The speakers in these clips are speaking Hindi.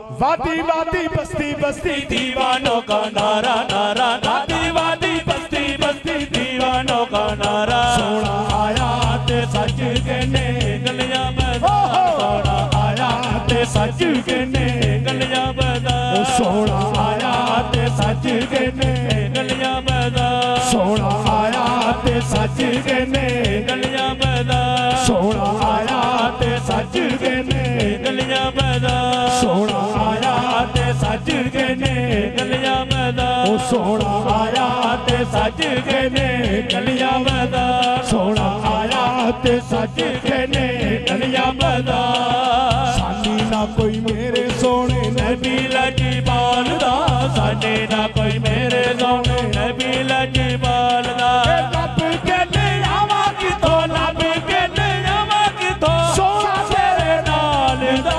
वादी वादी बस्ती बस्ती दीवानों का नारा नारा, वादी वादी बस्ती बस्ती दीवानों का नारा। सोना आया ते सच कहने गलियां बजा, सोना आया ते सच कहने गलियां बजा, सोना आया ते सच कहने गलियां बजा, सोना आया ते सच कहने गलियां बजा, सोना आया ते सच कहने गलियां बजा, सोना आया ते सच कहने गलियां बजा, सोना आया ते सच कहने गलियां बजा, सोना आया ते सच कहने गलियां बजा। साडी ना कोई मेरे सोने नबी लजपाल दा, साडे ना कोई मेरे सोने नबी लजपाल दा। लब के ले आवा किथों, लब के ले आवा किथों, सोना तेरे नाल दा।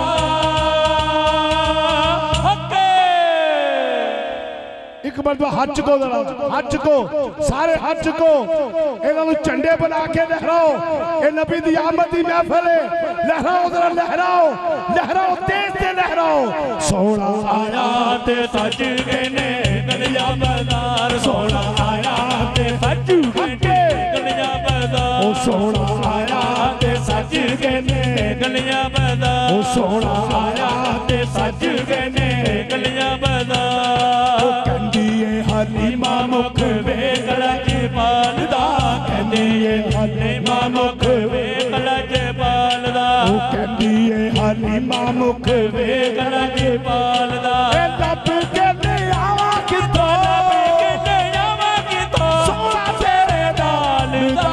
एक मरतबा हज को, हज को सारे हज को इन्होंने झंडे बना के लहराओ, ये नबी दी आमद दी महफिल है, लहराओ जरा लहराओ, लहराओ तेज से लहराओ। सोना आया ते सच कहने गलियां बाजार, सोना आया ते सच कहने गलियां बाजार, ओ सोना आया ते सच कहने गलियां बाजार, ओ सोना आया ते सच कहने गलियां बाजार। हलीमा मुख वेखला जपाल दा, कहंदी है हलीमा मुख वेखला जपाल दा, कहंदी है हलीमा मुख वेखला जपाल दा। लब के ले आवा किथों, लब के ले आवा किथों, सोना तेरे नाल दा।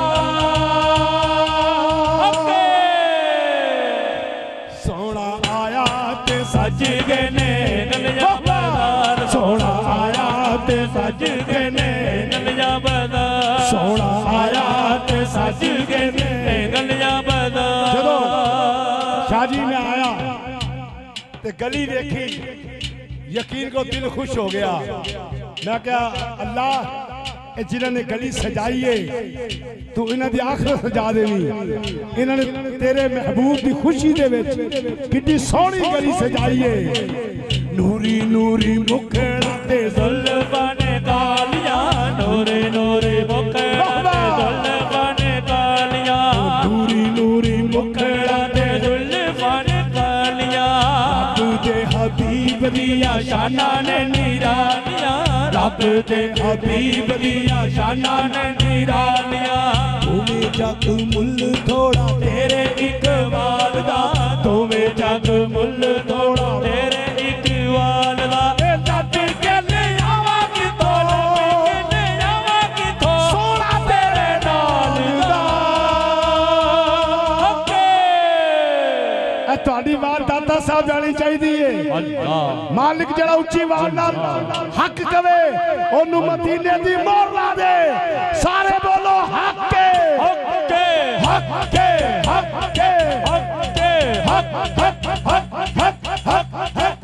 सोना आया ते सज कहने गलियां बाजार, सोना आया ते सज कहने गलियां बाजार, सोना आया ते सज कहने गलियां बाजार। जदों शाहजी में आया ते गली देखी, यकीन को दिल खुश हो गया। मैं क्या अल्लाह जिन्होंने गली सजाई है तू इन्हां दी आखिरत सजा देवी, इन्होंने तेरे महबूब की खुशी दे विच कितनी सोहनी गली सजाई है। नूरी नूरी मुखड़ा ते जुल्फां ने कालियां, नूरे नूरे मुखड़ा ते जुल्फां ने कालियां, नूरी नूरी मुखड़ा ते जुल्फां ने कालियां। रब दे हबीब दियां शानां ने निरालियां, रब दे हबीब दियां शानां ने निरालियां। तुम्हें जग मुल थोड़ा तेरे इकबाल दा, तुम्हें जग मुल थोड़ा तेरे इकबाल दा। लब के ले आवा किथों, लब के ले आवा किथों, सोना तेरे नाल दा। तुहाडी आवाज़ दाता साहब जानी चाहिए। मालिक जरा उच्ची आवाज़ नाल हक कवे, ओनू मदीने दी मोहर ला दे। सारे बोलो हक के, हक के, हक के, हक के, हक के, हक हक हक हक हक हक।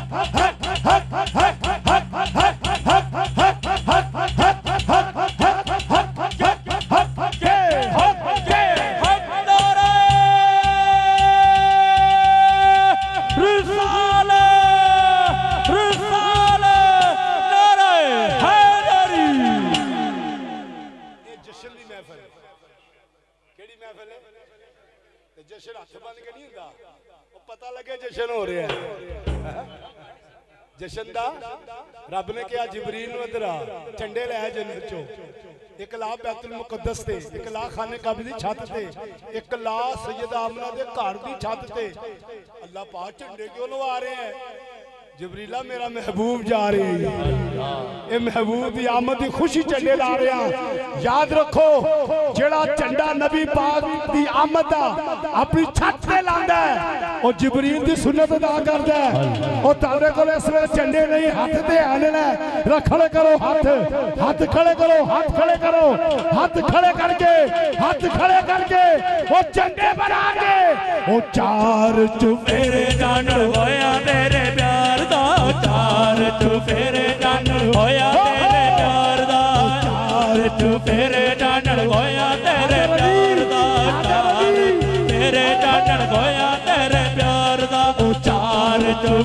जश्न हथ बन के नहीं होता, पता लगे जश्न हो रहा है। जश्न दा रब ने कहा जिबरील नूं इधर आ, झंडे लै जन्नत चो, एक ला बैतुल मुकद्दस ते, एक ला खाने काबा दी छत ते, एक ला सैयदा आमना दे घर दी छत ते। अल्लाह पाक झंडे क्यों लवा रहे हैं? जिबरीला मेरा महबूब जा रहे हैं, ये महबूब की आमद की खुशी झंडे ला रहे हैं। याद रखो जेड़ा झंडा नबी पाक की आमद दा अपनी छत पे लांदा है, वो जिबरील की सुन्नत अदा करदा है। और तारे को इस वेले झंडे नहीं, हाथ ते आने ले खड़े करो, हाथ हाथ खड़े करो, हाथ खड़े करो, हाथ खड़े करके, हाथ खड़े करके वो झंडे बना के वो चार चुफेरे जान होया तेरे प्यार दा, चार चुफेरे जान होया तेरे प्यार दा, चार चुफेरे जान होया तेरे प्यार दा, चार तेरे जान होया तेरे प्यार दा, चार चुफेरे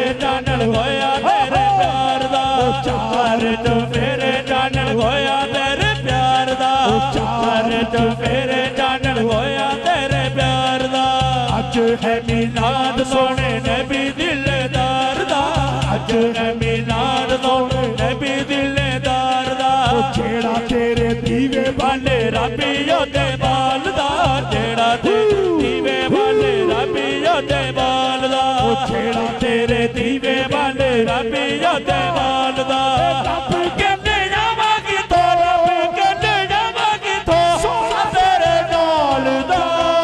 चानन होया तेरे प्यार दा, चार चुफेरे चानन होया तेरे प्यार दा, चार चुफेरे चानन होया तेरे प्यार दा। अज है मिलाद सोने नबी दिलदार दा, अज है मिलाद सोने नबी दिलदार दा। जेड़ा तेरे दीवे वाले रबी ओदे बाल दा, जेड़ा तेरे दीवे वाले रबी ओदे बाल दा, जेड़ा तेरे दीवे वाले रबी ओदे बाल दा। रब कहने जावांगी तो, रब कहने जावांगी तो, सोना तेरे नाल दा।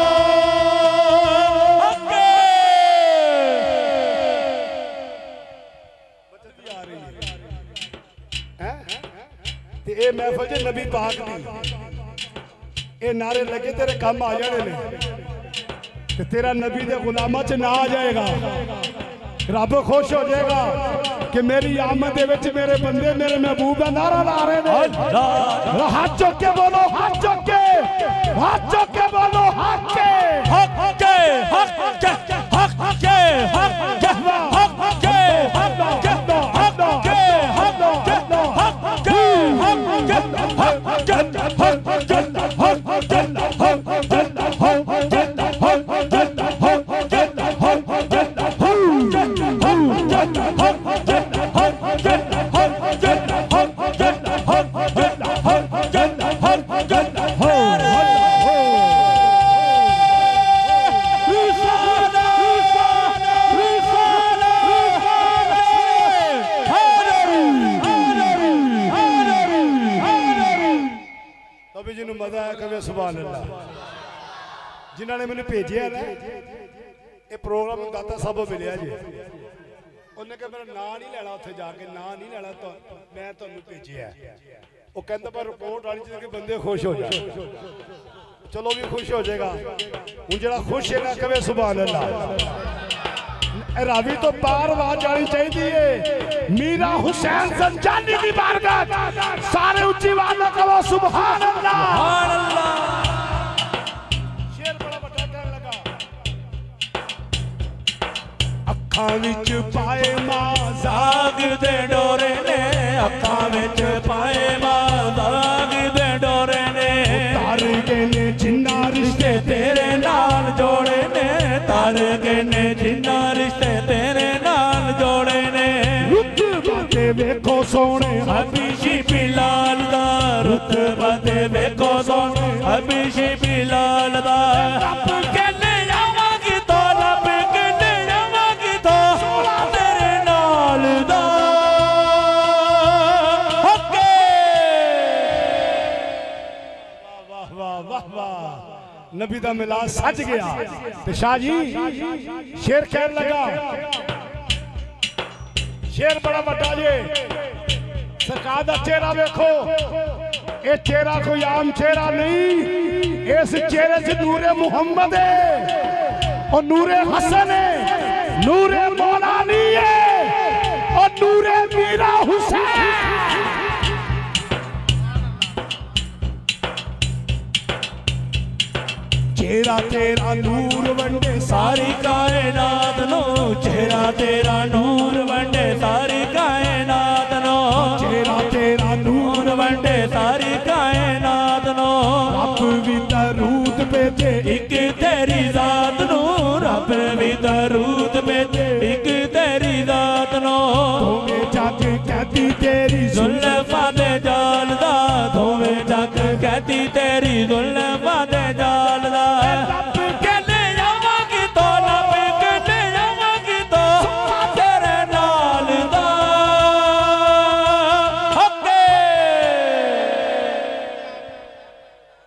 ये महफिल च नबी पाक दी ये नारे लगे तेरे काम आ जाने ने, तेरा नबी दे गुलामा च ना आ जाएगा, रब खुश हो जाएगा कि मेरी आमद दे विच मेरे बंदे मेरे महबूब का नारा ला रहे हैं। हाथ चुक के बोलो, हाथ चुक के, हाथ चुक के बोलो, हक के, हक के, हक के, हक के, हक के, हक के, हक के, हक के, हक के, जिन्होंने मैंने भेजे ना ये प्रोग्राम दाता साहब मिले जी, उन्हें कहा मेरा नाम नहीं लेना, उत्थे जाके नाम नहीं लेना, तो मैं तुहानू भेजे वो कहता पर रिपोर्ट आनी चाहिए कि बंदे खुश हो जाए। चलो भी खुश हो जाएगा हूँ, जो खुश है ना कहे सुभान अल्लाह। रावी तो पार आवाज जानी चाहिए। मीरा हुसैन संजानी की बारगाह सारे उच्ची आवाज में कहो सुभान अल्लाह। अखां विच पाए मां जाग दे डोरे ने, अखां विच पाए मां जाग दे डोरे ने। तार के ने जिन्ना रिश्ते तेरे नाल जोड़े ने, तार के ने जिन्ना रिश्ते तेरे नाल जोड़े ने। रुतबा दे वेखो सोने हबीशी बिलाल दा, रुतबा दे वेखो सोने हबीशी बिलाल दा। नबी दा मिलाद सज गया। तो शाह जी शेर कह लगा, शेर बड़ा बड़ा जे। सरकार दा चेहरा देखो, ये चेहरा कोई आम चेहरा नहीं, इस चेहरे से नूरे मुहम्मद है और नूरे हसन है, नूरे मौलानी है और नूरे मीरा हुसैन। चेहरा तेरा नूर वंडे सारी कायनात नो, चेहरा तेरा नूर वंडे सारी कायनात नो, चेहरा तेरा नूर वंडे सारी कायनात नो। रब भी दरूद भेजे एक तेरी जात नो, रब भी दरूद भेजे एक तेरी जात नो। धोवे जग कहती तेरी जुल्फां दे जाल दा, धोवे जग कहती तेरी जुल्फां